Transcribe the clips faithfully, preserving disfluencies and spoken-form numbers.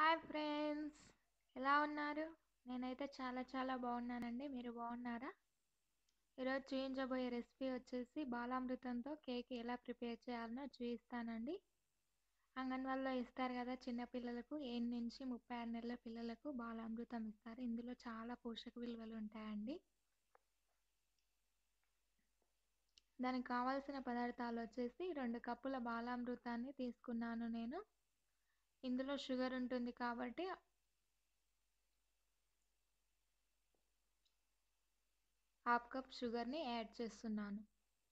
Hi friends, ఎలా ఉన్నారు? నేనైతే చాలా చాలా బాగున్నానండి. మీరు బాగున్నారా? ఈరోజు చూపించబోయే రెసిపీ వచ్చేసి బాలామృతంతో కేక్ ఎలా ప్రిపేర్ చేయాలనో చూపిస్తానండి. అంగన్వాడీలో ఇస్తారు కదా, చిన్నపిల్లలకు ఏడు నుంచి ముప్పై ఆరు నెలల పిల్లలకు బాలామృతం ఇస్తారు. ఇందులో చాలా పోషక విలువలు ఉంటాయండి. దానికి కావాల్సిన పదార్థాలు వచ్చేసి రెండు కప్పుల బాలామృతాన్ని తీసుకున్నాను నేను. ఇందులో షుగర్ ఉంటుంది కాబట్టి హాఫ్ కప్ షుగర్ని యాడ్ చేస్తున్నాను.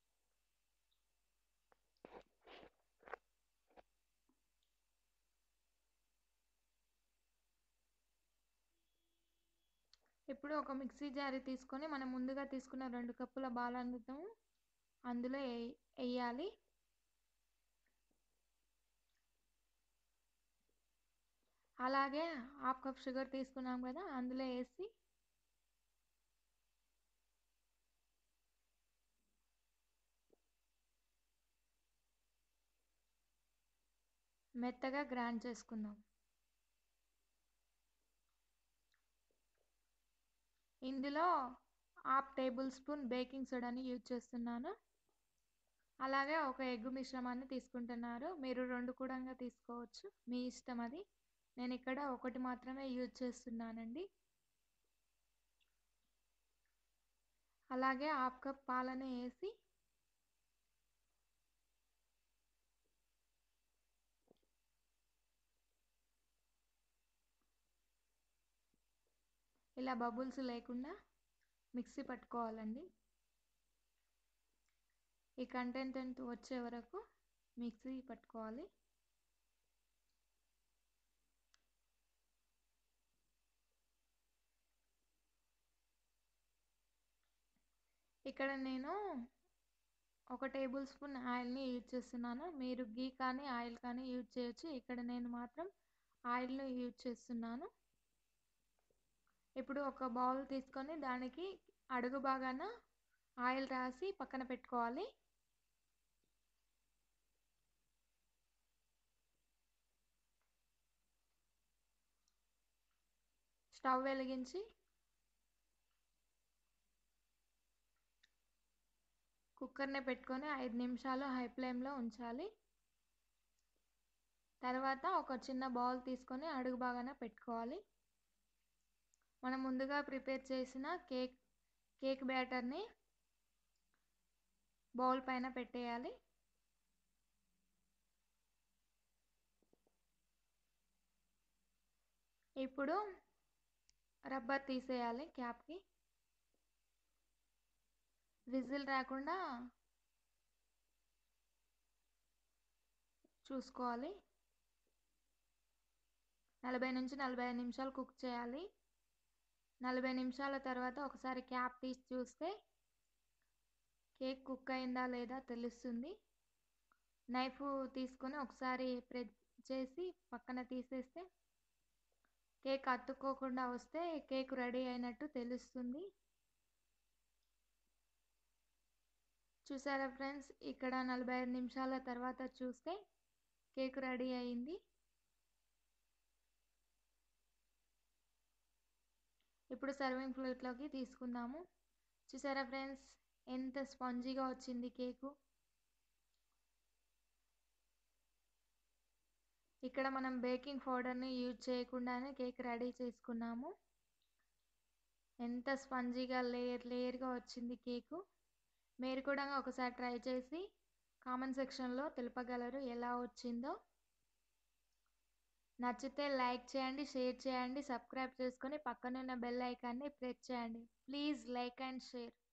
ఇప్పుడు ఒక మిక్సీ జార్ తీసుకొని మనం ముందుగా తీసుకున్న రెండు కప్పుల బాలామృతం అందులో వేయాలి. అలాగే హాఫ్ కప్ షుగర్ తీసుకున్నాం కదా, అందులో వేసి మెత్తగా గ్రైండ్ చేసుకుందాం. ఇందులో హాఫ్ టేబుల్ స్పూన్ బేకింగ్ సోడాని యూజ్ చేస్తున్నాను. అలాగే ఒక ఎగ్ మిశ్రమాన్ని తీసుకుంటున్నారు. మీరు రెండు కూడా తీసుకోవచ్చు, మీ ఇష్టం అది. నేను ఇక్కడ ఒకటి మాత్రమే యూజ్ చేస్తున్నానండి. అలాగే హాఫ్ కప్ పాలని వేసి ఇలా బబుల్స్ లేకుండా మిక్సీ పట్టుకోవాలండి. ఈ కంటెంట్ వచ్చే వరకు మిక్సీ పట్టుకోవాలి. ఇక్కడ నేను ఒక టేబుల్ స్పూన్ ఆయిల్ని యూజ్ చేస్తున్నాను. మీరు గీ కానీ ఆయిల్ కానీ యూజ్ చేయొచ్చు. ఇక్కడ నేను మాత్రం ఆయిల్ని యూజ్ చేస్తున్నాను. ఇప్పుడు ఒక బౌల్ తీసుకొని దానికి అడుగు భాగాన ఆయిల్ రాసి పక్కన పెట్టుకోవాలి. స్టవ్ వెలిగించి కుక్కర్ని పెట్టుకొని ఐదు నిమిషాలు హై ఫ్లేమ్లో ఉంచాలి. తర్వాత ఒక చిన్న బౌల్ తీసుకొని అడుగు భాగాన పెట్టుకోవాలి. మనం ముందుగా ప్రిపేర్ చేసిన కేక్ కేక్ బ్యాటర్ని బౌల్ పైన పెట్టేయాలి. ఇప్పుడు రబ్బర్ తీసేయాలి క్యాప్కి. విజిల్ రాకుండా చూసుకోవాలి. నలభై నుంచి నలభై ఐదు నిమిషాలు కుక్ చేయాలి. నలభై నిమిషాల తర్వాత ఒకసారి క్యాప్ తీసి చూస్తే కేక్ కుక్ అయిందా లేదా తెలుస్తుంది. నైఫ్ తీసుకొని ఒకసారి ప్రెస్ చేసి పక్కన తీసేస్తే కేక్ అతుక్కోకుండా వస్తే కేక్ రెడీ అయినట్టు తెలుస్తుంది. చూసారా ఫ్రెండ్స్, ఇక్కడ నలభై ఐదు నిమిషాల తర్వాత చూస్తే కేక్ రెడీ అయింది. ఇప్పుడు సర్వింగ్ ప్లేట్లోకి తీసుకుందాము. చూసారా ఫ్రెండ్స్, ఎంత స్పాంజీగా వచ్చింది కేకు. ఇక్కడ మనం బేకింగ్ పౌడర్ని యూజ్ చేయకుండానే కేక్ రెడీ చేసుకున్నాము. ఎంత స్పాంజీగా లేయర్ లేయర్గా వచ్చింది కేకు. మీరు కూడా ఒకసారి ట్రై చేసి కామెంట్ సెక్షన్లో తెలుపగలరు ఎలా వచ్చిందో. నచ్చితే లైక్ చేయండి, షేర్ చేయండి, సబ్స్క్రైబ్ చేసుకొని పక్కనున్న బెల్ ఐకాన్ని ప్రెస్ చేయండి. Please like and share.